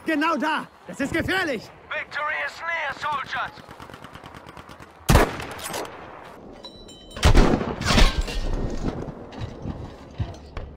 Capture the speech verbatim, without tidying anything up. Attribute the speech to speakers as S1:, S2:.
S1: genau da. Das ist gefährlich.
S2: Victory is near, soldiers.